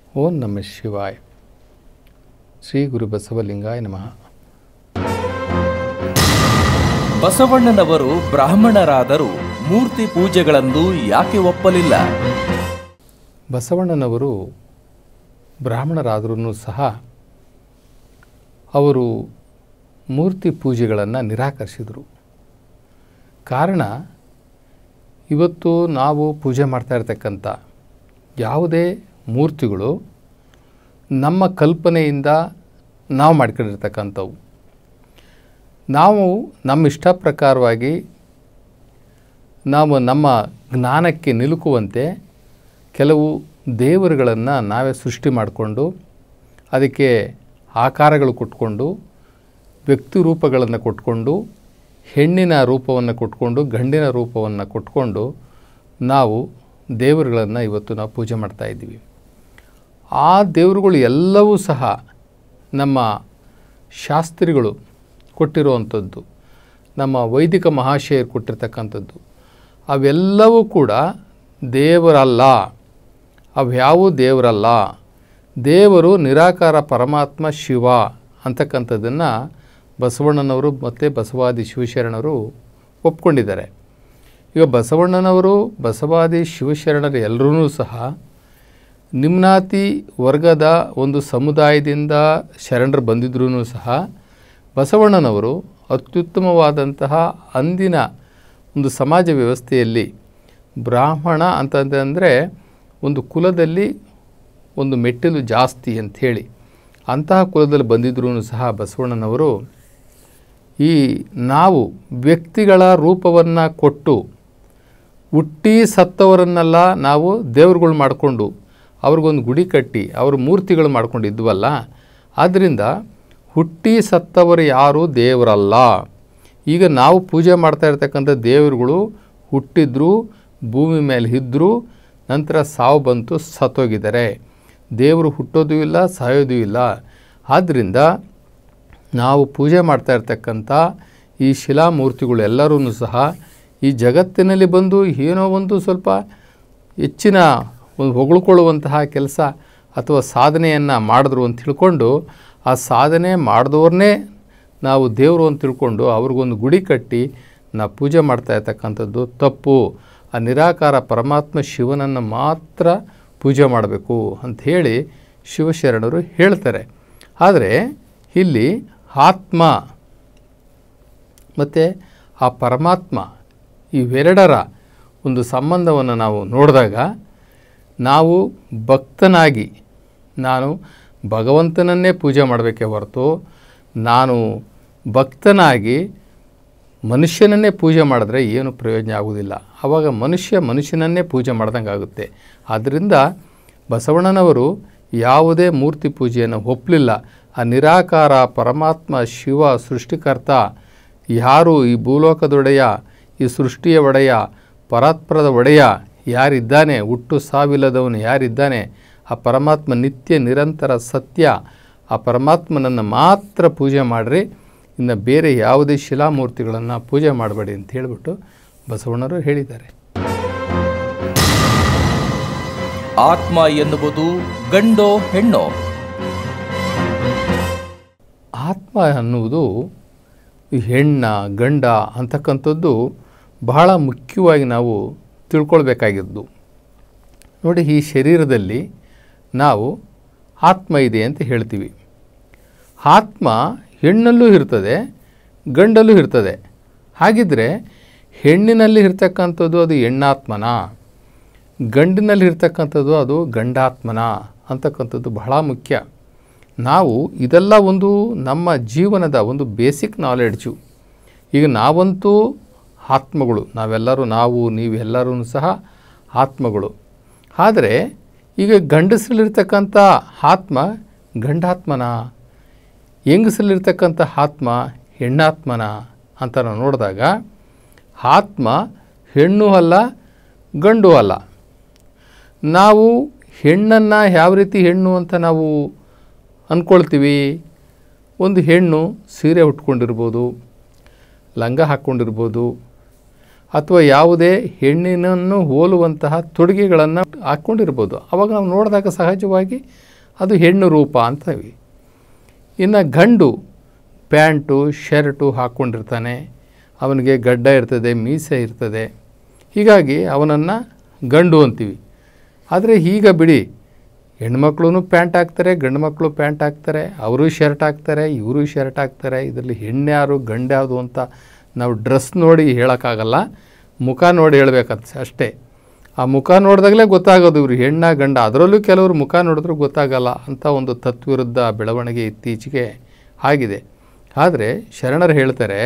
ಓಂ ನಮಃ ಶಿವಾಯ. ಶ್ರೀ ಗುರು ಬಸವಲಿಂಗಾಯ ನಮಃ. ಬಸವಣ್ಣನವರು ಬ್ರಾಹ್ಮಣರಾದರೂ ಮೂರ್ತಿ ಪೂಜೆಗಳನ್ನು ಯಾಕೆ ಒಪ್ಪಲಿಲ್ಲ? ಬಸವಣ್ಣನವರು ಬ್ರಾಹ್ಮಣರಾದರೂ ಸಹ ಅವರು ಮೂರ್ತಿ ಪೂಜೆಗಳನ್ನು ನಿರಾಕರಿಸಿದರು. ಕಾರಣ, ಇವತ್ತು ನಾವು ಪೂಜೆ ಮಾಡ್ತಾ ಇರ್ತಕ್ಕಂಥ ಯಾವುದೇ ಮೂರ್ತಿಗಳು ನಮ್ಮ ಕಲ್ಪನೆಯಿಂದ ನಾವು ಮಾಡ್ಕೊಂಡಿರ್ತಕ್ಕಂಥವು. ನಾವು ನಮ್ಮ ಇಷ್ಟ ಪ್ರಕಾರವಾಗಿ ನಾವು ನಮ್ಮ ಜ್ಞಾನಕ್ಕೆ ನಿಲುಕುವಂತೆ ಕೆಲವು ದೇವರುಗಳನ್ನು ನಾವೇ ಸೃಷ್ಟಿ ಮಾಡಿಕೊಂಡು ಅದಕ್ಕೆ ಆಕಾರಗಳು ಕೊಟ್ಕೊಂಡು, ವ್ಯಕ್ತಿ ರೂಪಗಳನ್ನು ಕೊಟ್ಕೊಂಡು, ಹೆಣ್ಣಿನ ರೂಪವನ್ನು ಕೊಟ್ಕೊಂಡು, ಗಂಡಿನ ರೂಪವನ್ನು ಕೊಟ್ಕೊಂಡು ನಾವು ದೇವರುಗಳನ್ನು ಇವತ್ತು ನಾವು ಪೂಜೆ ಮಾಡ್ತಾಯಿದ್ದೀವಿ. ಆ ದೇವರುಗಳು ಎಲ್ಲವೂ ಸಹ ನಮ್ಮ ಶಾಸ್ತ್ರಿಗಳು ಕೊಟ್ಟಿರುವಂಥದ್ದು, ನಮ್ಮ ವೈದಿಕ ಮಹಾಶಯರು ಕೊಟ್ಟಿರ್ತಕ್ಕಂಥದ್ದು. ಅವೆಲ್ಲವೂ ಕೂಡ ದೇವರಲ್ಲ, ಅವ್ಯಾವೂ ದೇವರಲ್ಲ. ದೇವರು ನಿರಾಕಾರ ಪರಮಾತ್ಮ ಶಿವ ಅಂತಕ್ಕಂಥದ್ದನ್ನು ಬಸವಣ್ಣನವರು ಮತ್ತು ಬಸವಾದಿ ಶಿವಶರಣರು ಒಪ್ಕೊಂಡಿದ್ದಾರೆ. ಈಗ ಬಸವಣ್ಣನವರು, ಬಸವಾದಿ ಶಿವಶರಣರು ಎಲ್ಲರೂ ಸಹ ನಿಮ್ನಾತಿ ವರ್ಗದ ಒಂದು ಸಮುದಾಯದಿಂದ ಶರಣರು ಬಂದಿದ್ರೂ ಸಹ ಬಸವಣ್ಣನವರು ಅತ್ಯುತ್ತಮವಾದಂತಹ ಅಂದಿನ ಒಂದು ಸಮಾಜ ವ್ಯವಸ್ಥೆಯಲ್ಲಿ ಬ್ರಾಹ್ಮಣ ಅಂತಂದರೆ ಒಂದು ಕುಲದಲ್ಲಿ ಒಂದು ಮೆಟ್ಟಿಲು ಜಾಸ್ತಿ ಅಂಥೇಳಿ ಅಂತಹ ಕುಲದಲ್ಲಿ ಬಂದಿದ್ರೂ ಸಹ ಬಸವಣ್ಣನವರು ಈ ನಾವು ವ್ಯಕ್ತಿಗಳ ರೂಪವನ್ನು ಕೊಟ್ಟು ಹುಟ್ಟಿ ಸತ್ತವರನ್ನೆಲ್ಲ ನಾವು ದೇವ್ರುಗಳು ಮಾಡಿಕೊಂಡು ಅವ್ರಿಗೊಂದು ಗುಡಿ ಕಟ್ಟಿ ಅವ್ರ ಮೂರ್ತಿಗಳು ಮಾಡ್ಕೊಂಡಿದ್ವಲ್ಲ, ಆದ್ದರಿಂದ ಹುಟ್ಟಿ ಸತ್ತವರು ಯಾರೂ ದೇವರಲ್ಲ. ಈಗ ನಾವು ಪೂಜೆ ಮಾಡ್ತಾ ಇರ್ತಕ್ಕಂಥ ದೇವರುಗಳು ಹುಟ್ಟಿದ್ರು, ಭೂಮಿ ಮೇಲೆ ಇದ್ದರು, ನಂತರ ಸಾವು ಬಂತು, ಸತ್ತೋಗಿದ್ದಾರೆ. ದೇವರು ಹುಟ್ಟೋದು ಇಲ್ಲ, ಸಾಯೋದು ಇಲ್ಲ. ಆದ್ದರಿಂದ ನಾವು ಪೂಜೆ ಮಾಡ್ತಾ ಇರ್ತಕ್ಕಂಥ ಈ ಶಿಲಾಮೂರ್ತಿಗಳು ಎಲ್ಲರೂ ಸಹ ಈ ಜಗತ್ತಿನಲ್ಲಿ ಬಂದು ಏನೋ ಒಂದು ಸ್ವಲ್ಪ ಹೆಚ್ಚಿನ ಒಂದು ಹೊಗಳ್ಕೊಳ್ಳುವಂತಹ ಕೆಲಸ ಅಥವಾ ಸಾಧನೆಯನ್ನು ಮಾಡಿದ್ರು ಅಂತ ತಿಳ್ಕೊಂಡು ಆ ಸಾಧನೆ ಮಾಡಿದವ್ರನ್ನೇ ನಾವು ದೇವರು ಅಂತ ತಿಳ್ಕೊಂಡು ಅವ್ರಿಗೊಂದು ಗುಡಿ ಕಟ್ಟಿ ನಾವು ಪೂಜೆ ಮಾಡ್ತಾ ಇರ್ತಕ್ಕಂಥದ್ದು ತಪ್ಪು. ಆ ನಿರಾಕಾರ ಪರಮಾತ್ಮ ಶಿವನನ್ನು ಮಾತ್ರ ಪೂಜೆ ಮಾಡಬೇಕು ಅಂಥೇಳಿ ಶಿವಶರಣರು ಹೇಳ್ತಾರೆ. ಆದರೆ ಇಲ್ಲಿ ಆತ್ಮ ಮತ್ತು ಆ ಪರಮಾತ್ಮ ಇವೆರಡರ ಒಂದು ಸಂಬಂಧವನ್ನು ನಾವು ನೋಡಿದಾಗ ನಾವು ಭಕ್ತನಾಗಿ ನಾನು ಭಗವಂತನನ್ನೇ ಪೂಜೆ ಮಾಡಬೇಕೇ ಹೊರತು ನಾನು ಭಕ್ತನಾಗಿ ಮನುಷ್ಯನನ್ನೇ ಪೂಜೆ ಮಾಡಿದ್ರೆ ಏನು ಪ್ರಯೋಜನ ಆಗುವುದಿಲ್ಲ. ಆವಾಗ ಮನುಷ್ಯನನ್ನೇ ಪೂಜೆ ಮಾಡ್ದಂಗೆ ಆಗುತ್ತೆ. ಆದ್ದರಿಂದ ಬಸವಣ್ಣನವರು ಯಾವುದೇ ಮೂರ್ತಿ ಪೂಜೆಯನ್ನು ಒಪ್ಪಲಿಲ್ಲ. ಆ ನಿರಾಕಾರ ಪರಮಾತ್ಮ ಶಿವ ಸೃಷ್ಟಿಕರ್ತ ಯಾರು, ಈ ಭೂಲೋಕದೊಡೆಯ, ಈ ಸೃಷ್ಟಿಯ ಒಡೆಯ, ಪರಾತ್ಪರದ ಒಡೆಯ ಯಾರಿದ್ದಾನೆ, ಹುಟ್ಟು ಸಾವಿಲ್ಲದವನು ಯಾರಿದ್ದಾನೆ, ಆ ಪರಮಾತ್ಮ ನಿತ್ಯ ನಿರಂತರ ಸತ್ಯ. ಆ ಪರಮಾತ್ಮನನ್ನು ಮಾತ್ರ ಪೂಜೆ ಮಾಡಿರಿ, ಇನ್ನು ಬೇರೆ ಯಾವುದೇ ಶಿಲಾಮೂರ್ತಿಗಳನ್ನು ಪೂಜೆ ಮಾಡಬೇಡಿ ಅಂತ ಹೇಳಿಬಿಟ್ಟು ಬಸವಣ್ಣರು ಹೇಳಿದ್ದಾರೆ. ಆತ್ಮ ಎನ್ನುವುದು ಗಂಡೋ ಹೆಣ್ಣೋ? ಆತ್ಮ ಅನ್ನುವುದು ಹೆಣ್ಣ ಗಂಡ ಅಂತಕ್ಕಂಥದ್ದು ಬಹಳ ಮುಖ್ಯವಾಗಿ ನಾವು ತಿಳ್ಕೊಳ್ಬೇಕಾಗಿದ್ದು. ನೋಡಿ, ಈ ಶರೀರದಲ್ಲಿ ನಾವು ಆತ್ಮ ಇದೆ ಅಂತ ಹೇಳ್ತೀವಿ. ಆತ್ಮ ಹೆಣ್ಣಲ್ಲೂ ಇರ್ತದೆ, ಗಂಡಲ್ಲೂ ಇರ್ತದೆ. ಹಾಗಿದ್ದರೆ ಹೆಣ್ಣಿನಲ್ಲಿ ಇರ್ತಕ್ಕಂಥದ್ದು ಅದು ಹೆಣ್ಣಾತ್ಮನ, ಗಂಡಿನಲ್ಲಿ ಇರ್ತಕ್ಕಂಥದ್ದು ಅದು ಗಂಡಾತ್ಮನ ಅಂತಕ್ಕಂಥದ್ದು ಬಹಳ ಮುಖ್ಯ. ನಾವು ಇದೆಲ್ಲ ಒಂದು ನಮ್ಮ ಜೀವನದ ಒಂದು ಬೇಸಿಕ್ ನಾಲೆಡ್ಜು. ಈಗ ನಾವಂತೂ ಆತ್ಮಗಳು, ನಾವು ನೀವೆಲ್ಲರೂ ಸಹ ಆತ್ಮಗಳು. ಆದರೆ ಈಗ ಗಂಡಸರಲ್ಲಿರ್ತಕ್ಕಂಥ ಆತ್ಮ ಗಂಡಾತ್ಮನ, ಹೆಂಗಸರಲ್ಲಿರ್ತಕ್ಕಂಥ ಆತ್ಮ ಹೆಣ್ಣಾತ್ಮನ ಅಂತ ನಾವು ನೋಡಿದಾಗ ಆತ್ಮ ಹೆಣ್ಣು ಅಲ್ಲ, ಗಂಡು ಅಲ್ಲ. ನಾವು ಹೆಣ್ಣನ್ನು ಯಾವ ರೀತಿ ಹೆಣ್ಣು ಅಂತ ನಾವು ಅಂದ್ಕೊಳ್ತೀವಿ? ಒಂದು ಹೆಣ್ಣು ಸೀರೆ ಉಟ್ಕೊಂಡಿರ್ಬೋದು, ಲಂಗ ಹಾಕ್ಕೊಂಡಿರ್ಬೋದು, ಅಥವಾ ಯಾವುದೇ ಹೆಣ್ಣಿನನ್ನು ಹೋಲುವಂತಹ ತೊಡುಗೆಗಳನ್ನು ಹಾಕ್ಕೊಂಡಿರ್ಬೋದು. ಆವಾಗ ನಾವು ನೋಡಿದಾಗ ಸಹಜವಾಗಿ ಅದು ಹೆಣ್ಣು ರೂಪ ಅಂತೀವಿ. ಇನ್ನು ಗಂಡು ಪ್ಯಾಂಟು ಶರ್ಟು ಹಾಕ್ಕೊಂಡಿರ್ತಾನೆ, ಅವನಿಗೆ ಗಡ್ಡ ಇರ್ತದೆ, ಮೀಸೆ ಇರ್ತದೆ, ಹೀಗಾಗಿ ಅವನನ್ನು ಗಂಡು ಅಂತೀವಿ. ಆದರೆ ಈಗ ಬಿಡಿ, ಹೆಣ್ಮಕ್ಳು ಪ್ಯಾಂಟ್ ಹಾಕ್ತಾರೆ, ಗಂಡು ಮಕ್ಕಳು ಪ್ಯಾಂಟ್ ಹಾಕ್ತಾರೆ, ಅವರು ಶರ್ಟ್ ಹಾಕ್ತಾರೆ, ಇವರು ಶರ್ಟ್ ಹಾಕ್ತಾರೆ. ಇದರಲ್ಲಿ ಹೆಣ್ಣ್ಯಾರು ಗಂಡ್ಯಾವುದು ಅಂತ ನಾವು ಡ್ರೆಸ್ ನೋಡಿ ಹೇಳೋಕ್ಕಾಗಲ್ಲ, ಮುಖ ನೋಡಿ ಹೇಳಬೇಕಂತ ಅಷ್ಟೇ. ಆ ಮುಖ ನೋಡಿದಾಗಲೇ ಗೊತ್ತಾಗೋದು ಇವರು ಹೆಣ್ಣ ಗಂಡ. ಅದರಲ್ಲೂ ಕೆಲವರು ಮುಖ ನೋಡಿದ್ರೂ ಗೊತ್ತಾಗಲ್ಲ ಅಂತ ಒಂದು ತತ್ವಿರುದ್ಧ ಬೆಳವಣಿಗೆ ಇತ್ತೀಚೆಗೆ ಆಗಿದೆ. ಆದರೆ ಶರಣರು ಹೇಳ್ತಾರೆ,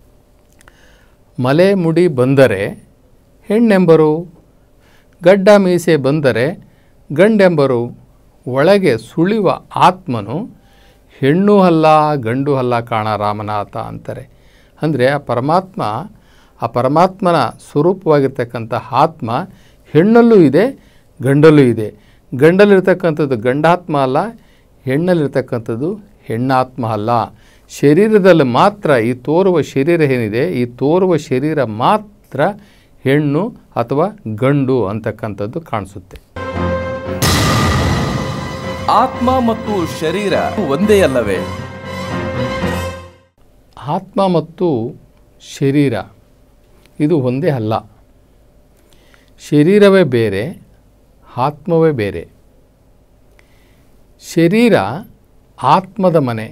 ಮಲೆ ಮುಡಿ ಬಂದರೆ ಹೆಣ್ಣೆಂಬರು, ಗಡ್ಡ ಮೀಸೆ ಬಂದರೆ ಗಂಡೆಂಬರು, ಒಳಗೆ ಸುಳಿವ ಆತ್ಮನು ಹೆಣ್ಣು ಅಲ್ಲ ಗಂಡು ಅಲ್ಲ ಕಾಣ ರಾಮನಾಥ ಅಂತಾರೆ. ಅಂದರೆ ಆ ಪರಮಾತ್ಮನ ಸ್ವರೂಪವಾಗಿರ್ತಕ್ಕಂಥ ಆತ್ಮ ಹೆಣ್ಣಲ್ಲೂ ಇದೆ, ಗಂಡಲ್ಲೂ ಇದೆ. ಗಂಡಲ್ಲಿರ್ತಕ್ಕಂಥದ್ದು ಗಂಡಾತ್ಮ ಅಲ್ಲ, ಹೆಣ್ಣಲ್ಲಿರ್ತಕ್ಕಂಥದ್ದು ಹೆಣ್ಣಾತ್ಮ ಅಲ್ಲ. ಶರೀರದಲ್ಲಿ ಮಾತ್ರ ಈ ತೋರುವ ಶರೀರ ಏನಿದೆ, ಈ ತೋರುವ ಶರೀರ ಮಾತ್ರ ಹೆಣ್ಣು ಅಥವಾ ಗಂಡು ಅಂತಕ್ಕಂಥದ್ದು ಕಾಣಿಸುತ್ತೆ. ಆತ್ಮ ಮತ್ತು ಶರೀರ ಒಂದೇ ಅಲ್ಲವೇ? ಆತ್ಮ ಮತ್ತು ಶರೀರ ಇದು ಒಂದೇ ಅಲ್ಲ. ಶರೀರವೇ ಬೇರೆ, ಆತ್ಮವೇ ಬೇರೆ. ಶರೀರ ಆತ್ಮದ ಮನೆ,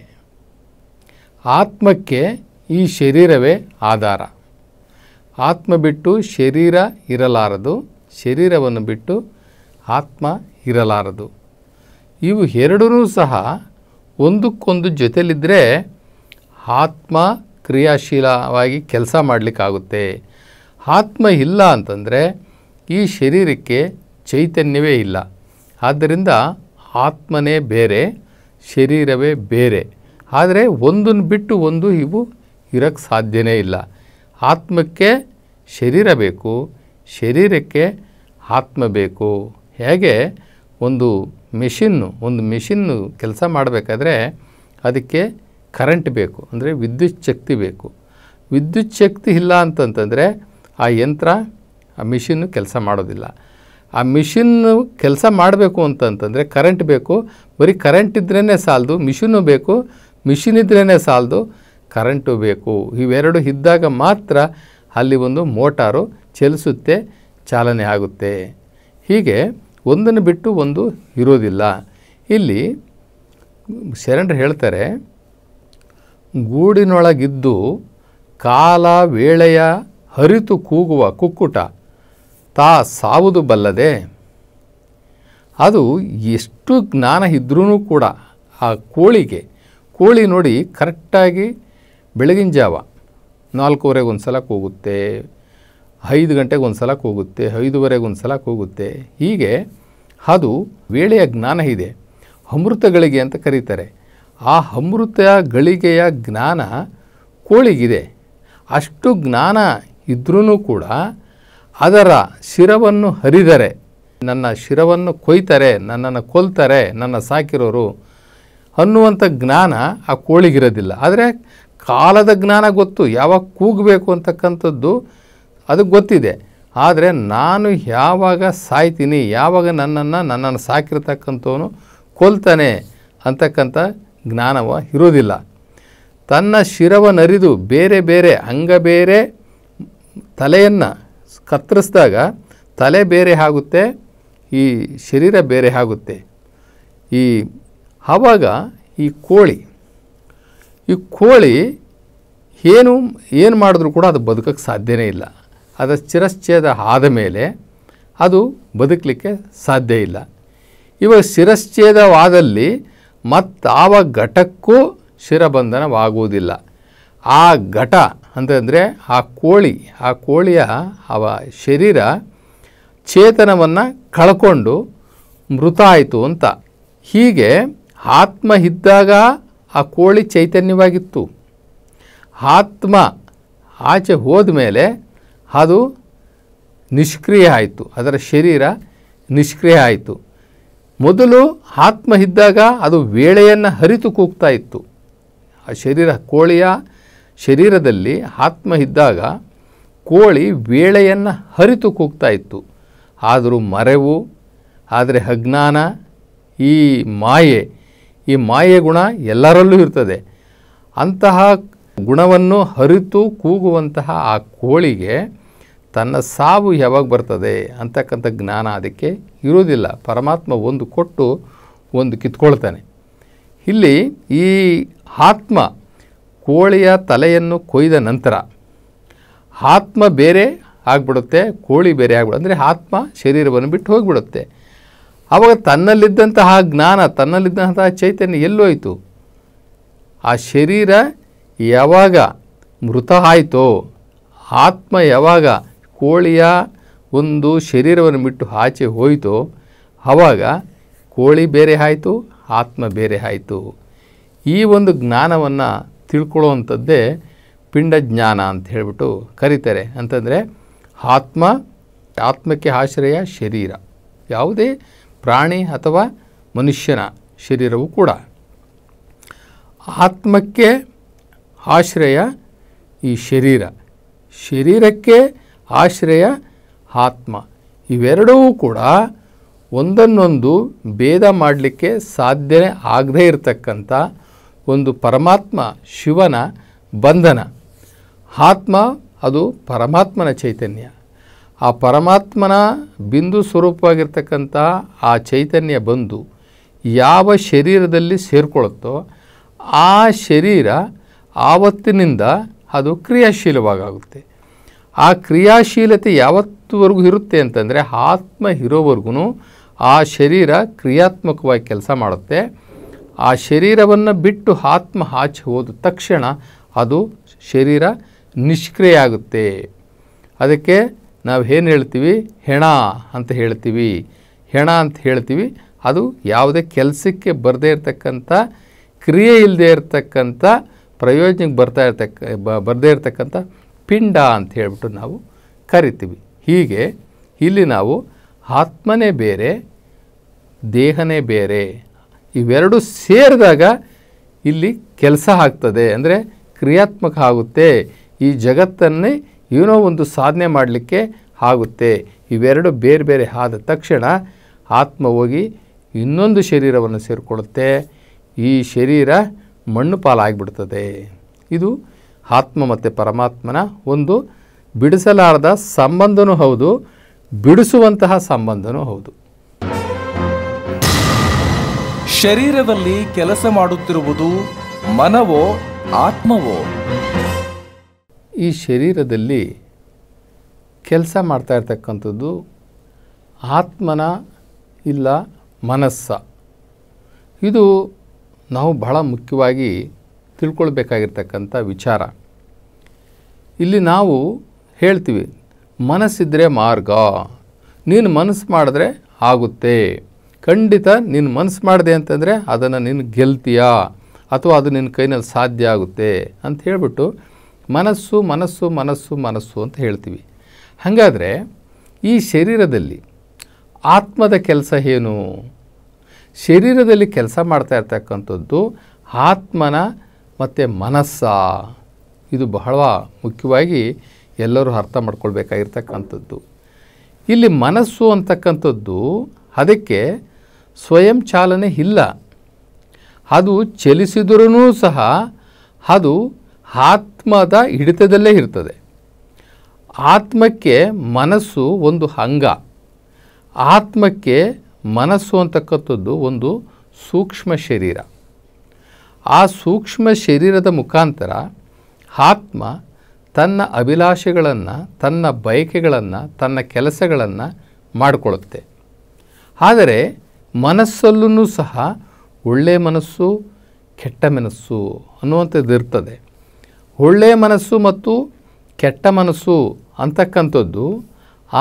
ಆತ್ಮಕ್ಕೆ ಈ ಶರೀರವೇ ಆಧಾರ. ಆತ್ಮ ಬಿಟ್ಟು ಶರೀರ ಇರಲಾರದು, ಶರೀರವನ್ನು ಬಿಟ್ಟು ಆತ್ಮ ಇರಲಾರದು. ಇವು ಎರಡೂ ಸಹ ಒಂದಕ್ಕೊಂದು ಜೊತೆಲಿದ್ದರೆ ಆತ್ಮ ಕ್ರಿಯಾಶೀಲವಾಗಿ ಕೆಲಸ ಮಾಡಲಿಕ್ಕಾಗುತ್ತೆ. ಆತ್ಮ ಇಲ್ಲ ಅಂತಂದರೆ ಈ ಶರೀರಕ್ಕೆ ಚೈತನ್ಯವೇ ಇಲ್ಲ. ಆದ್ದರಿಂದ ಆತ್ಮನೇ ಬೇರೆ, ಶರೀರವೇ ಬೇರೆ. ಆದರೆ ಒಂದನ್ನು ಬಿಟ್ಟು ಒಂದು ಇವು ಇರೋಕ್ಕೆ ಸಾಧ್ಯನೇ ಇಲ್ಲ. ಆತ್ಮಕ್ಕೆ ಶರೀರ ಬೇಕು, ಶರೀರಕ್ಕೆ ಆತ್ಮ ಬೇಕು. ಹೇಗೆ ಒಂದು ಮೆಷಿನ್ನು ಕೆಲಸ ಮಾಡಬೇಕಾದ್ರೆ ಅದಕ್ಕೆ ಕರೆಂಟ್ ಬೇಕು, ಅಂದರೆ ವಿದ್ಯುತ್ ಶಕ್ತಿ ಬೇಕು. ವಿದ್ಯುತ್ ಶಕ್ತಿ ಇಲ್ಲ ಅಂತಂತಂದರೆ ಆ ಯಂತ್ರ, ಆ ಮಿಷಿನ್ನು ಕೆಲಸ ಮಾಡೋದಿಲ್ಲ. ಆ ಮಿಷಿನ್ನು ಕೆಲಸ ಮಾಡಬೇಕು ಅಂತಂತಂದರೆ ಕರೆಂಟ್ ಬೇಕು. ಬರೀ ಕರೆಂಟ್ ಇದ್ರೇ ಸಾಲದು, ಮಿಷಿನ್ನು ಬೇಕು. ಮಿಷಿನ್ ಇದ್ರೇ ಸಾಲದು, ಕರೆಂಟು ಬೇಕು. ಇವೆರಡು ಇದ್ದಾಗ ಮಾತ್ರ ಅಲ್ಲಿ ಒಂದು ಮೋಟಾರು ಚಲಿಸುತ್ತೆ, ಚಾಲನೆ ಆಗುತ್ತೆ. ಹೀಗೆ ಒಂದನ್ನು ಬಿಟ್ಟು ಒಂದು ಇರೋದಿಲ್ಲ. ಇಲ್ಲಿ ಶರಣರು ಹೇಳ್ತಾರೆ, ಗೂಡಿನೊಳಗಿದ್ದು ಕಾಲ ವೇಳೆಯ ಹರಿತು ಕೂಗುವ ಕುಕ್ಕುಟ ತಾ ಸಾವುದು ಬಲ್ಲದೆ. ಅದು ಎಷ್ಟು ಜ್ಞಾನ ಇದ್ರೂ ಕೂಡ ಆ ಕೋಳಿ ನೋಡಿ ಕರೆಕ್ಟಾಗಿ ಬೆಳಗಿನ ಜಾವ 4:15 ಒಂದು ಸಲ ಕೂಗುತ್ತೆ, 5 ಗಂಟೆಗೆ ಒಂದು ಸಲ ಕೂಗುತ್ತೆ, 5:15 ಒಂದು ಸಲ ಕೂಗುತ್ತೆ. ಹೀಗೆ ಅದು ವೇಳೆಯ ಜ್ಞಾನ ಇದೆ. ಅಮೃತಗಳಿಗೆ ಅಂತ ಕರೀತಾರೆ. ಆ ಅಮೃತ ಗಳಿಗೆಯ ಜ್ಞಾನ ಕೋಳಿಗಿದೆ. ಅಷ್ಟು ಜ್ಞಾನ ಇದ್ರೂ ಕೂಡ ಅದರ ಶಿರವನ್ನು ಹರಿದರೆ, ನನ್ನ ಶಿರವನ್ನು ಕೊಯ್ತಾರೆ, ನನ್ನನ್ನು ಕೊಲ್ತಾರೆ ನನ್ನ ಸಾಕಿರೋರು ಅನ್ನುವಂಥ ಜ್ಞಾನ ಆ ಕೋಳಿಗಿರೋದಿಲ್ಲ. ಆದರೆ ಕಾಲದ ಜ್ಞಾನ ಗೊತ್ತು, ಯಾವಾಗ ಕೂಗಬೇಕು ಅಂತಕ್ಕಂಥದ್ದು ಅದಕ್ಕೆ ಗೊತ್ತಿದೆ. ಆದರೆ ನಾನು ಯಾವಾಗ ಸಾಯ್ತೀನಿ, ಯಾವಾಗ ನನ್ನನ್ನು ಸಾಕಿರ್ತಕ್ಕಂಥವನು ಕೊಲ್ತಾನೆ ಅಂತಕ್ಕಂಥ ಜ್ಞಾನವ ಇರೋದಿಲ್ಲ. ತನ್ನ ಶಿರವನ್ನರಿದು ಬೇರೆ ಬೇರೆ ಅಂಗ ಬೇರೆ ತಲೆಯನ್ನು ಕತ್ತರಿಸಿದಾಗ ತಲೆ ಬೇರೆ ಆಗುತ್ತೆ, ಈ ಶರೀರ ಬೇರೆ ಆಗುತ್ತೆ. ಆವಾಗ ಈ ಕೋಳಿ ಏನು ಮಾಡಿದ್ರೂ ಕೂಡ ಅದು ಬದುಕೋಕ್ಕೆ ಸಾಧ್ಯನೇ ಇಲ್ಲ. ಅದರ ಶಿರಶ್ಛೇದ ಆದ ಮೇಲೆ ಅದು ಬದುಕಲಿಕ್ಕೆ ಸಾಧ್ಯ ಇಲ್ಲ. ಇವಾಗ ಶಿರಶ್ಛೇದವಾದಲ್ಲಿ ಮತ್ತಾವ ಘಟಕ್ಕೂ ಶಿರಬಂಧನವಾಗುವುದಿಲ್ಲ. ಆ ಘಟ ಅಂತಂದರೆ ಆ ಕೋಳಿಯ ಶರೀರ ಚೇತನವನ್ನು ಕಳ್ಕೊಂಡು ಮೃತ ಆಯಿತು ಅಂತ. ಹೀಗೆ ಆತ್ಮ ಇದ್ದಾಗ ಆ ಕೋಳಿ ಚೈತನ್ಯವಾಗಿತ್ತು. ಆತ್ಮ ಆಚೆ ಹೋದ ಮೇಲೆ ಅದು ನಿಷ್ಕ್ರಿಯ ಆಯಿತು, ಅದರ ಶರೀರ ನಿಷ್ಕ್ರಿಯ ಆಯಿತು. ಮೊದಲು ಆತ್ಮ ಇದ್ದಾಗ ಅದು ವೇಳೆಯನ್ನು ಹರಿತು ಕೂಗ್ತಾ ಇತ್ತು. ಆ ಕೋಳಿಯ ಶರೀರದಲ್ಲಿ ಆತ್ಮ ಇದ್ದಾಗ ಕೋಳಿ ವೇಳೆಯನ್ನು ಹರಿತು ಕೂಗ್ತಾ ಇತ್ತು. ಆದರೂ ಮರೆವು, ಆದರೆ ಅಜ್ಞಾನ, ಈ ಮಾಯೆ ಗುಣ ಎಲ್ಲರಲ್ಲೂ ಇರ್ತದೆ. ಅಂತಹ ಗುಣವನ್ನು ಹರಿತು ಕೂಗುವಂತಹ ಆ ಕೋಳಿಗೆ ತನ್ನ ಸಾವು ಯಾವಾಗ ಬರ್ತದೆ ಅಂತಕ್ಕಂಥ ಜ್ಞಾನ ಅದಕ್ಕೆ ಇರುವುದಿಲ್ಲ. ಪರಮಾತ್ಮ ಒಂದು ಕೊಟ್ಟು ಒಂದು ಕಿತ್ಕೊಳ್ತಾನೆ. ಇಲ್ಲಿ ಈ ಆತ್ಮ ಕೋಳಿಯ ತಲೆಯನ್ನು ಕೊಯ್ದ ನಂತರ ಆತ್ಮ ಬೇರೆ ಆಗಿಬಿಡುತ್ತೆ, ಕೋಳಿ ಬೇರೆ ಆಗಿಬಿಡುತ್ತೆ. ಅಂದರೆ ಆತ್ಮ ಶರೀರವನ್ನು ಬಿಟ್ಟು ಹೋಗಿಬಿಡುತ್ತೆ. ಆವಾಗ ತನ್ನಲ್ಲಿದ್ದಂತಹ ಜ್ಞಾನ, ತನ್ನಲ್ಲಿದ್ದಂತಹ ಚೈತನ್ಯ ಎಲ್ಲೋಯಿತು? ಆ ಶರೀರ ಯಾವಾಗ ಮೃತ ಆಯಿತೋ, ಆತ್ಮ ಯಾವಾಗ ಕೋಳಿಯ ಒಂದು ಶರೀರವನ್ನು ಬಿಟ್ಟು ಆಚೆ ಹೋಯಿತೋ, ಆವಾಗ ಕೋಳಿ ಬೇರೆ ಆಯಿತು, ಆತ್ಮ ಬೇರೆ ಆಯಿತು. ಈ ಒಂದು ಜ್ಞಾನವನ್ನು ತಿಳ್ಕೊಳ್ಳುವಂಥದ್ದೇ ಪಿಂಡ ಜ್ಞಾನ ಅಂತ ಹೇಳಿಬಿಟ್ಟು ಕರೀತಾರೆ. ಅಂತಂದರೆ ಆತ್ಮಕ್ಕೆ ಆಶ್ರಯ ಶರೀರ. ಯಾವುದೇ ಪ್ರಾಣಿ ಅಥವಾ ಮನುಷ್ಯನ ಶರೀರವೂ ಕೂಡ ಆತ್ಮಕ್ಕೆ ಆಶ್ರಯ ಈ ಶರೀರಕ್ಕೆ ಆಶ್ರಯ ಆತ್ಮ. ಇವೆರಡೂ ಕೂಡ ಒಂದನ್ನೊಂದು ಭೇದ ಮಾಡಲಿಕ್ಕೆ ಸಾಧ್ಯನೇ ಆಗದೇ ಇರತಕ್ಕಂಥ ಒಂದು ಪರಮಾತ್ಮ ಶಿವನ ಬಂಧನ. ಆತ್ಮ ಅದು ಪರಮಾತ್ಮನ ಚೈತನ್ಯ. ಆ ಪರಮಾತ್ಮನ ಬಿಂದು ಸ್ವರೂಪವಾಗಿರ್ತಕ್ಕಂಥ ಆ ಚೈತನ್ಯ ಬಂದು ಯಾವ ಶರೀರದಲ್ಲಿ ಸೇರಿಕೊಳ್ಳುತ್ತೋ ಆ ಶರೀರ ಆವತ್ತಿನಿಂದ ಅದು ಕ್ರಿಯಾಶೀಲವಾಗುತ್ತೆ. ಆ ಕ್ರಿಯಾಶೀಲತೆ ಯಾವತ್ತುವರೆಗೂ ಇರುತ್ತೆ ಅಂತಂದರೆ ಆತ್ಮ ಇರೋವರೆಗೂ ಆ ಶರೀರ ಕ್ರಿಯಾತ್ಮಕವಾಗಿ ಕೆಲಸ ಮಾಡುತ್ತೆ. ಆ ಶರೀರವನ್ನು ಬಿಟ್ಟು ಆತ್ಮ ಆಚೆ ಹೋದ ತಕ್ಷಣ ಅದು ಶರೀರ ನಿಷ್ಕ್ರಿಯ ಆಗುತ್ತೆ. ಅದಕ್ಕೆ ನಾವು ಏನು ಹೇಳ್ತೀವಿ? ಹೆಣ ಅಂತ ಹೇಳ್ತೀವಿ. ಅದು ಯಾವುದೇ ಕೆಲಸಕ್ಕೆ ಬರದೇ ಇರತಕ್ಕಂಥ, ಕ್ರಿಯೆ ಇಲ್ಲದೆ ಇರತಕ್ಕಂಥ, ಪ್ರಯೋಜನಕ್ಕೆ ಬರದೇ ಇರತಕ್ಕಂಥ ಪಿಂಡ ಅಂತ ಹೇಳ್ಬಿಟ್ಟು ನಾವು ಕರಿತೀವಿ. ಹೀಗೆ ಇಲ್ಲಿ ನಾವು ಆತ್ಮನೇ ಬೇರೆ, ದೇಹನೇ ಬೇರೆ, ಇವೆರಡು ಸೇರಿದಾಗ ಇಲ್ಲಿ ಕೆಲಸ ಆಗ್ತದೆ, ಅಂದರೆ ಕ್ರಿಯಾತ್ಮಕ ಆಗುತ್ತೆ. ಈ ಜಗತ್ತನ್ನೇ ಏನೋ ಒಂದು ಸಾಧನೆ ಮಾಡಲಿಕ್ಕೆ ಆಗುತ್ತೆ. ಇವೆರಡು ಬೇರೆ ಬೇರೆ ಆದ ತಕ್ಷಣ ಆತ್ಮ ಹೋಗಿ ಇನ್ನೊಂದು ಶರೀರವನ್ನು ಸೇರಿಕೊಳ್ಳುತ್ತೆ. ಈ ಶರೀರ ಮಣ್ಣು ಪಾಲಾಗಿಬಿಡ್ತದೆ. ಇದು ಆತ್ಮ ಮತ್ತು ಪರಮಾತ್ಮನ ಒಂದು ಬಿಡಿಸಲಾರದ ಸಂಬಂಧನೂ ಹೌದು, ಬಿಡಿಸುವಂತಹ ಸಂಬಂಧನೂ ಹೌದು. ಶರೀರದಲ್ಲಿ ಕೆಲಸ ಮಾಡುತ್ತಿರುವುದು ಮನವೋ ಆತ್ಮವೋ? ಈ ಶರೀರದಲ್ಲಿ ಕೆಲಸ ಮಾಡ್ತಾ ಇರ್ತಕ್ಕಂಥದ್ದು ಆತ್ಮನ ಇಲ್ಲ ಮನಸ್ಸ? ಇದು ನಾವು ಬಹಳ ಮುಖ್ಯವಾಗಿ ತಿಳ್ಕೊಳ್ಬೇಕಾಗಿರ್ತಕ್ಕಂಥ ವಿಚಾರ. ಇಲ್ಲಿ ನಾವು ಹೇಳ್ತೀವಿ ಮನಸ್ಸಿದ್ರೆ ಮಾರ್ಗ, ನೀನು ಮನಸ್ಸು ಮಾಡಿದ್ರೆ ಆಗುತ್ತೆ. ಖಂಡಿತ ನೀನು ಮನಸ್ಸು ಮಾಡಿದೆ ಅಂತಂದರೆ ಅದನ್ನು ನೀನು ಗೆಲ್ತೀಯಾ ಅಥವಾ ಅದು ನಿನ್ನ ಕೈನಲ್ಲಿ ಸಾಧ್ಯ ಆಗುತ್ತೆ ಅಂತ ಹೇಳಿಬಿಟ್ಟು ಮನಸ್ಸು ಮನಸ್ಸು ಮನಸ್ಸು ಮನಸ್ಸು ಅಂತ ಹೇಳ್ತೀವಿ. ಹಾಗಾದರೆ ಈ ಶರೀರದಲ್ಲಿ ಆತ್ಮದ ಕೆಲಸ ಏನು? ಶರೀರದಲ್ಲಿ ಕೆಲಸ ಮಾಡ್ತಾ ಇರ್ತಕ್ಕಂಥದ್ದು ಆತ್ಮನ ಮತ್ತು ಮನಸ್ಸ. ಇದು ಬಹಳ ಮುಖ್ಯವಾಗಿ ಎಲ್ಲರೂ ಅರ್ಥ ಮಾಡ್ಕೊಳ್ಬೇಕಾಗಿರ್ತಕ್ಕಂಥದ್ದು. ಇಲ್ಲಿ ಮನಸ್ಸು ಅಂತಕ್ಕಂಥದ್ದು ಅದಕ್ಕೆ ಸ್ವಯಂ ಚಾಲನೆ ಇಲ್ಲ. ಅದು ಚಲಿಸಿದ್ರೂ ಸಹ ಅದು ಆತ್ಮದ ಹಿಡಿತದಲ್ಲೇ ಇರ್ತದೆ. ಆತ್ಮಕ್ಕೆ ಮನಸ್ಸು ಒಂದು ಅಂಗ. ಆತ್ಮಕ್ಕೆ ಮನಸ್ಸು ಅಂತಕ್ಕಂಥದ್ದು ಒಂದು ಸೂಕ್ಷ್ಮ ಶರೀರ. ಆ ಸೂಕ್ಷ್ಮ ಶರೀರದ ಮುಖಾಂತರ ಆತ್ಮ ತನ್ನ ಅಭಿಲಾಷೆಗಳನ್ನು, ತನ್ನ ಬಯಕೆಗಳನ್ನು, ತನ್ನ ಕೆಲಸಗಳನ್ನು ಮಾಡಿಕೊಳ್ಳುತ್ತೆ. ಆದರೆ ಮನಸ್ಸಲ್ಲೂ ಸಹ ಒಳ್ಳೆಯ ಮನಸ್ಸು, ಕೆಟ್ಟ ಮನಸ್ಸು ಅನ್ನುವಂಥದ್ದು ಇರ್ತದೆ. ಒಳ್ಳೆಯ ಮನಸ್ಸು ಮತ್ತು ಕೆಟ್ಟ ಮನಸ್ಸು ಅಂತಕ್ಕಂಥದ್ದು ಆ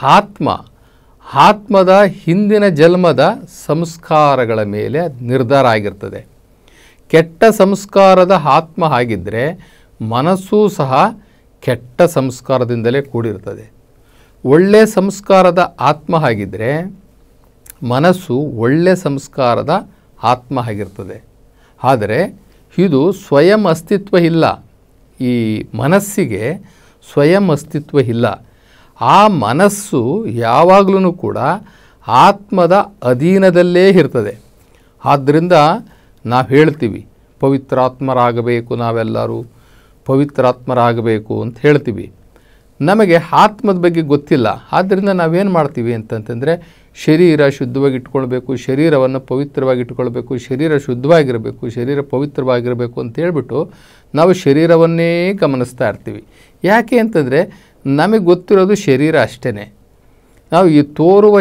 ಆತ್ಮದ ಹಿಂದಿನ ಜನ್ಮದ ಸಂಸ್ಕಾರಗಳ ಮೇಲೆ ನಿರ್ಧಾರ ಆಗಿರ್ತದೆ. ಕೆಟ್ಟ ಸಂಸ್ಕಾರದ ಆತ್ಮ ಆಗಿದ್ದರೆ ಮನಸ್ಸೂ ಸಹ ಕೆಟ್ಟ ಸಂಸ್ಕಾರದಿಂದಲೇ ಕೂಡಿರ್ತದೆ. ಒಳ್ಳೆಯ ಸಂಸ್ಕಾರದ ಆತ್ಮ ಆಗಿದ್ದರೆ ಮನಸ್ಸು ಒಳ್ಳೆಯ ಸಂಸ್ಕಾರದ ಆತ್ಮ ಆಗಿರ್ತದೆ. ಆದರೆ ಇದು ಸ್ವಯಂ ಅಸ್ತಿತ್ವ ಇಲ್ಲ. ಈ ಮನಸ್ಸಿಗೆ ಸ್ವಯಂ ಅಸ್ತಿತ್ವ ಇಲ್ಲ. ಆ ಮನಸ್ಸು ಯಾವಾಗಲೂ ಕೂಡ ಆತ್ಮದ ಅಧೀನದಲ್ಲೇ ಇರ್ತದೆ. ಆದ್ದರಿಂದ ನಾವು ಹೇಳ್ತೀವಿ ಪವಿತ್ರಾತ್ಮರಾಗಬೇಕು, ನಾವೆಲ್ಲರೂ ಪವಿತ್ರಾತ್ಮರಾಗಬೇಕು ಅಂತ ಹೇಳ್ತೀವಿ. ನಮಗೆ ಆತ್ಮದ ಬಗ್ಗೆ ಗೊತ್ತಿಲ್ಲ. ಆದ್ದರಿಂದ ನಾವೇನು ಮಾಡ್ತೀವಿ ಅಂತಂತಂದರೆ ಶರೀರ ಶುದ್ಧವಾಗಿ ಇಟ್ಕೊಳ್ಬೇಕು, ಶರೀರವನ್ನು ಪವಿತ್ರವಾಗಿ ಇಟ್ಕೊಳ್ಬೇಕು, ಶರೀರ ಶುದ್ಧವಾಗಿರಬೇಕು, ಶರೀರ ಪವಿತ್ರವಾಗಿರಬೇಕು ಅಂತ ಹೇಳ್ಬಿಟ್ಟು ನಾವು ಶರೀರವನ್ನೇ ಗಮನಿಸ್ತಾ ಇರ್ತೀವಿ. ಯಾಕೆ ಅಂತಂದರೆ ನಮಗೆ ಗೊತ್ತಿರೋದು ಶರೀರ ಅಷ್ಟೇ. ನಾವು ಈ ತೋರುವ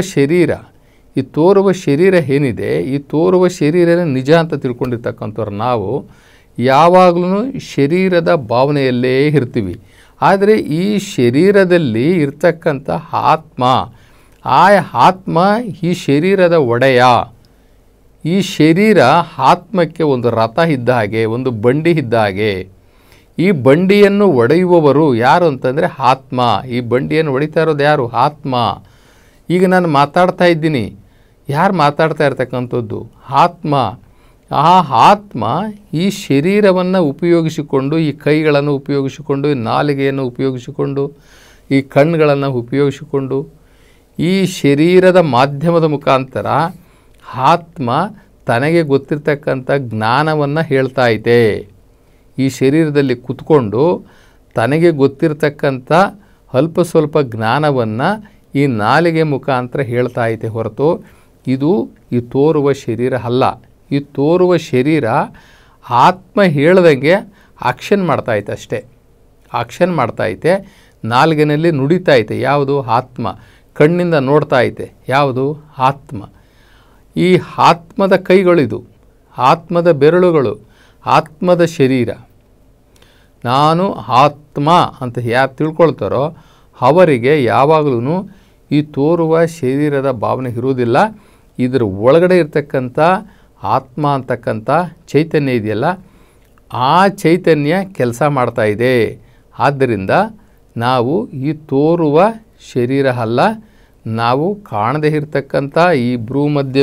ಶರೀರ ಏನಿದೆ, ಈ ತೋರುವ ಶರೀರನೇ ನಿಜ ಅಂತ ತಿಳ್ಕೊಂಡಿರ್ತಕ್ಕಂಥವ್ರು ನಾವು ಯಾವಾಗಲೂ ಶರೀರದ ಭಾವನೆಯಲ್ಲೇ ಇರ್ತೀವಿ. ಆದರೆ ಈ ಶರೀರದಲ್ಲಿ ಇರ್ತಕ್ಕಂಥ ಆತ್ಮ, ಆ ಆತ್ಮ ಈ ಶರೀರದ ಒಡೆಯ. ಈ ಶರೀರ ಆತ್ಮಕ್ಕೆ ಒಂದು ರಥ ಇದ್ದ ಹಾಗೆ, ಒಂದು ಬಂಡಿ ಇದ್ದ ಹಾಗೆ. ಈ ಬಂಡಿಯನ್ನು ಒಡೆಯುವವರು ಯಾರು ಅಂತಂದರೆ ಆತ್ಮ. ಈ ಬಂಡಿಯನ್ನು ಹೊಡಿತಾ ಇರೋದು ಯಾರು? ಆತ್ಮ. ಈಗ ನಾನು ಮಾತಾಡ್ತಾ ಇದ್ದೀನಿ, ಯಾರು ಮಾತಾಡ್ತಾ ಇರ್ತಕ್ಕಂಥದ್ದು? ಆತ್ಮ. ಆ ಆತ್ಮ ಈ ಶರೀರವನ್ನು ಉಪಯೋಗಿಸಿಕೊಂಡು, ಈ ಕೈಗಳನ್ನು ಉಪಯೋಗಿಸಿಕೊಂಡು, ಈ ನಾಲಿಗೆಯನ್ನು ಉಪಯೋಗಿಸಿಕೊಂಡು, ಈ ಕಣ್ಣುಗಳನ್ನು ಉಪಯೋಗಿಸಿಕೊಂಡು, ಈ ಶರೀರದ ಮಾಧ್ಯಮದ ಮುಖಾಂತರ ಆತ್ಮ ತನಗೆ ಗೊತ್ತಿರ್ತಕ್ಕಂಥ ಜ್ಞಾನವನ್ನು ಹೇಳ್ತಾ ಐತೆ. ಈ ಶರೀರದಲ್ಲಿ ಕೂತ್ಕೊಂಡು ತನಗೆ ಗೊತ್ತಿರ್ತಕ್ಕಂಥ ಅಲ್ಪ ಸ್ವಲ್ಪ ಜ್ಞಾನವನ್ನು ಈ ನಾಲಿಗೆ ಮುಖಾಂತರ ಹೇಳ್ತಾ ಐತೆ ಹೊರತು ಇದು ಈ ತೋರುವ ಶರೀರ ಅಲ್ಲ. ಈ ತೋರುವ ಶರೀರ ಆತ್ಮ ಹೇಳ್ದಂಗೆ ಆಕ್ಷನ್ ಮಾಡ್ತಾಯಿತೆ ಅಷ್ಟೇ. ಆಕ್ಷನ್ ಮಾಡ್ತಾಯಿತೆ. ನಾಲ್ಗೆನಲ್ಲಿ ನುಡಿತಾ ಐತೆ. ಯಾವುದು? ಆತ್ಮ. ಕಣ್ಣಿಂದ ನೋಡ್ತಾ ಐತೆ. ಯಾವುದು? ಆತ್ಮ. ಈ ಆತ್ಮದ ಕೈಗಳಿದು, ಆತ್ಮದ ಬೆರಳುಗಳು, ಆತ್ಮದ ಶರೀರ. ನಾನು ಆತ್ಮ ಅಂತ ಯಾರು ತಿಳ್ಕೊಳ್ತಾರೋ ಅವರಿಗೆ ಯಾವಾಗಲೂ ಈ ತೋರುವ ಶರೀರದ ಭಾವನೆ ಇರುವುದಿಲ್ಲ. ಇದರ ಒಳಗಡೆ ಇರ್ತಕ್ಕಂಥ ಆತ್ಮ ಅಂತಕ್ಕಂಥ ಚೈತನ್ಯ ಇದೆಯಲ್ಲ, ಆ ಚೈತನ್ಯ ಕೆಲಸ ಮಾಡ್ತಾಯಿದೆ. ಆದ್ದರಿಂದ ನಾವು ಈ ತೋರುವ ಶರೀರ ಅಲ್ಲ, ನಾವು ಕಾಣದೇ ಇರತಕ್ಕಂಥ ಈ ಭ್ರೂಮಧ್ಯ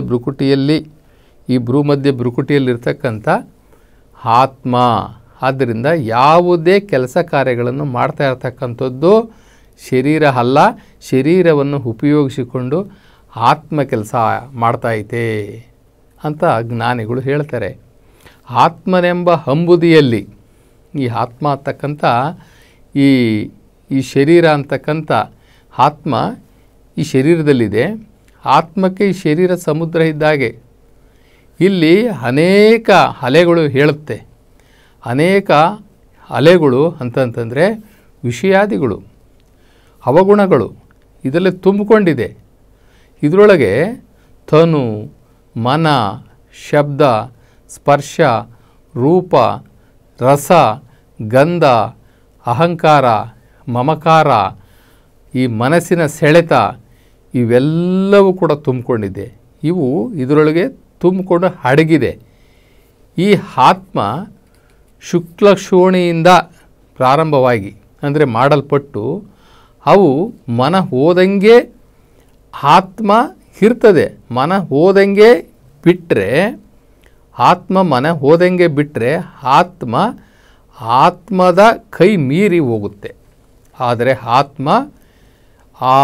ಭ್ರೂಕುಟಿಯಲ್ಲಿರ್ತಕ್ಕಂಥ ಆತ್ಮ. ಆದ್ದರಿಂದ ಯಾವುದೇ ಕೆಲಸ ಕಾರ್ಯಗಳನ್ನು ಮಾಡ್ತಾ ಇರತಕ್ಕಂಥದ್ದು ಶರೀರ ಅಲ್ಲ. ಶರೀರವನ್ನು ಉಪಯೋಗಿಸಿಕೊಂಡು ಆತ್ಮ ಕೆಲಸ ಮಾಡ್ತಾಯಿತೆ ಅಂತ ಜ್ಞಾನಿಗಳು ಹೇಳ್ತಾರೆ. ಆತ್ಮನೆಂಬ ಅಂಬುದಿಯಲ್ಲಿ ಈ ಆತ್ಮ ಅಂತಕ್ಕಂಥ ಈ ಶರೀರ ಅಂತಕ್ಕಂಥ ಆತ್ಮ ಈ ಶರೀರದಲ್ಲಿದೆ. ಆತ್ಮಕ್ಕೆ ಈ ಶರೀರ ಸಮುದ್ರ ಇದ್ದಾಗೆ. ಇಲ್ಲಿ ಅನೇಕ ಅಲೆಗಳು ಹೇಳುತ್ತೆ. ಅನೇಕ ಅಲೆಗಳು ಅಂತಂತಂದರೆ ವಿಷಯಾದಿಗಳು, ಅವಗುಣಗಳು ಇದರಲ್ಲಿ ತುಂಬಿಕೊಂಡಿದೆ. ಇದರೊಳಗೆ ತನು, ಮನ, ಶಬ್ದ, ಸ್ಪರ್ಶ, ರೂಪ, ರಸ, ಗಂಧ, ಅಹಂಕಾರ, ಮಮಕಾರ, ಈ ಮನಸ್ಸಿನ ಸೆಳೆತ ಇವೆಲ್ಲವೂ ಕೂಡ ತುಂಬಿಕೊಂಡಿದೆ. ಇವು ಇದರೊಳಗೆ ತುಂಬಿಕೊಂಡು ಅಡಗಿದೆ. ಈ ಆತ್ಮ ಶುಕ್ಲಕ್ಷೋಣಿಯಿಂದ ಪ್ರಾರಂಭವಾಗಿ ಅಂದರೆ ಮಾಡಲ್ಪಟ್ಟು ಅವು ಮನ ಹೋದಂಗೆ ಆತ್ಮ ಇರ್ತದೆ. ಮನ ಹೋದಂಗೆ ಬಿಟ್ಟರೆ ಆತ್ಮದ ಕೈ ಮೀರಿ ಹೋಗುತ್ತೆ. ಆದರೆ ಆತ್ಮ ಆ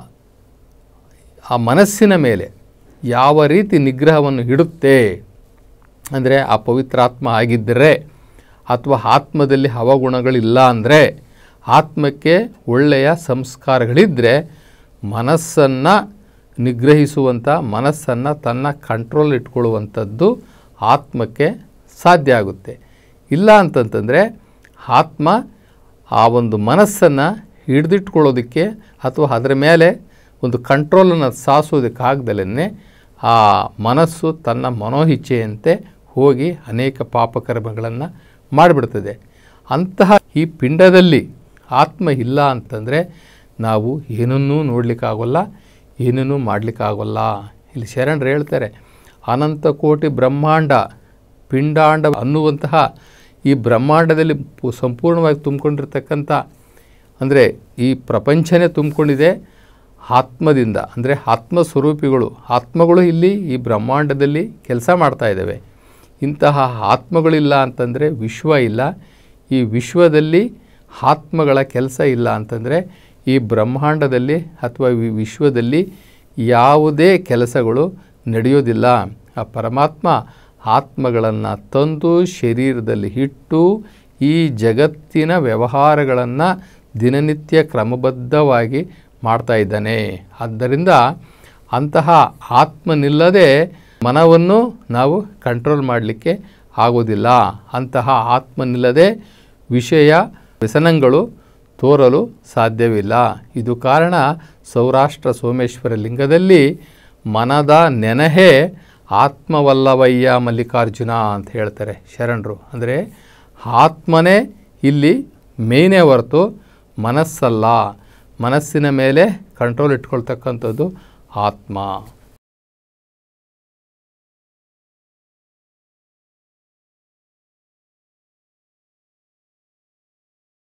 ಮನಸ್ಸಿನ ಮೇಲೆ ಯಾವ ರೀತಿ ನಿಗ್ರಹವನ್ನು ಇಡುತ್ತೆ ಅಂದರೆ, ಆ ಪವಿತ್ರಾತ್ಮ ಆಗಿದ್ದರೆ ಅಥವಾ ಆತ್ಮದಲ್ಲಿ ಅವಗುಣಗಳಿಲ್ಲ ಅಂದರೆ, ಆತ್ಮಕ್ಕೆ ಒಳ್ಳೆಯ ಸಂಸ್ಕಾರಗಳಿದ್ದರೆ ಮನಸ್ಸನ್ನು ನಿಗ್ರಹಿಸುವಂಥ, ಮನಸ್ಸನ್ನು ತನ್ನ ಕಂಟ್ರೋಲ್ ಇಟ್ಕೊಳ್ಳುವಂಥದ್ದು ಆತ್ಮಕ್ಕೆ ಸಾಧ್ಯ ಆಗುತ್ತೆ. ಇಲ್ಲ ಅಂತಂತಂದರೆ ಆತ್ಮ ಆ ಒಂದು ಮನಸ್ಸನ್ನು ಹಿಡಿದಿಟ್ಕೊಳ್ಳೋದಕ್ಕೆ ಅಥವಾ ಅದರ ಮೇಲೆ ಒಂದು ಕಂಟ್ರೋಲನ್ನು ಸಾಧಿಸೋದಕ್ಕಾಗ್ದಲೇ ಆ ಮನಸ್ಸು ತನ್ನ ಮನೋಇಚ್ಛೆಯಂತೆ ಹೋಗಿ ಅನೇಕ ಪಾಪಕರ್ಮಗಳನ್ನು ಮಾಡಿಬಿಡ್ತದೆ. ಅಂತಹ ಈ ಪಿಂಡದಲ್ಲಿ ಆತ್ಮ ಇಲ್ಲ ಅಂತಂದರೆ ನಾವು ಏನನ್ನೂ ನೋಡಲಿಕ್ಕಾಗೋಲ್ಲ, ಏನನ್ನೂ ಮಾಡಲಿಕ್ಕಾಗೋಲ್ಲ. ಇಲ್ಲಿ ಶರಣರು ಹೇಳ್ತಾರೆ, ಅನಂತ ಕೋಟಿ ಬ್ರಹ್ಮಾಂಡ ಪಿಂಡಾಂಡ ಅನ್ನುವಂತಹ ಈ ಬ್ರಹ್ಮಾಂಡದಲ್ಲಿ ಸಂಪೂರ್ಣವಾಗಿ ತುಂಬಿಕೊಂಡಿರ್ತಕ್ಕಂಥ, ಅಂದರೆ ಈ ಪ್ರಪಂಚನೇ ತುಂಬಿಕೊಂಡಿದೆ ಆತ್ಮದಿಂದ. ಅಂದರೆ ಆತ್ಮಸ್ವರೂಪಿಗಳು, ಆತ್ಮಗಳು ಇಲ್ಲಿ ಈ ಬ್ರಹ್ಮಾಂಡದಲ್ಲಿ ಕೆಲಸ ಮಾಡ್ತಾ ಇದ್ದಾವೆ. ಇಂತಹ ಆತ್ಮಗಳಿಲ್ಲ ಅಂತಂದರೆ ವಿಶ್ವ ಇಲ್ಲ. ಈ ವಿಶ್ವದಲ್ಲಿ ಆತ್ಮಗಳ ಕೆಲಸ ಇಲ್ಲ ಅಂತಂದರೆ ಈ ಬ್ರಹ್ಮಾಂಡದಲ್ಲಿ ಅಥವಾ ಈ ವಿಶ್ವದಲ್ಲಿ ಯಾವುದೇ ಕೆಲಸಗಳು ನಡೆಯೋದಿಲ್ಲ. ಆ ಪರಮಾತ್ಮ ಆತ್ಮಗಳನ್ನು ತಂದು ಶರೀರದಲ್ಲಿ ಇಟ್ಟು ಈ ಜಗತ್ತಿನ ವ್ಯವಹಾರಗಳನ್ನು ದಿನನಿತ್ಯ ಕ್ರಮಬದ್ಧವಾಗಿ ಮಾಡ್ತಾ ಇದ್ದಾನೆ. ಆದ್ದರಿಂದ ಅಂತಹ ಆತ್ಮನಿಲ್ಲದೆ ಮನವನ್ನು ನಾವು ಕಂಟ್ರೋಲ್ ಮಾಡಲಿಕ್ಕೆ ಆಗೋದಿಲ್ಲ. ಅಂತಹ ಆತ್ಮನಿಲ್ಲದೆ ವಿಷಯ ವ್ಯಸನಗಳು ತೋರಲು ಸಾಧ್ಯವಿಲ್ಲ. ಇದು ಕಾರಣ ಸೌರಾಷ್ಟ್ರ ಸೋಮೇಶ್ವರ ಲಿಂಗದಲ್ಲಿ ಮನದ ನೆನಹೇ ಆತ್ಮವಲ್ಲವಯ್ಯ ಮಲ್ಲಿಕಾರ್ಜುನ ಅಂತ ಹೇಳ್ತಾರೆ ಶರಣರು. ಅಂದರೆ ಆತ್ಮನೇ ಇಲ್ಲಿ ಮೇನೇ ಹೊರತು ಮನಸ್ಸಲ್ಲ. ಮನಸ್ಸಿನ ಮೇಲೆ ಕಂಟ್ರೋಲ್ ಇಟ್ಕೊಳ್ತಕ್ಕಂಥದ್ದು ಆತ್ಮ.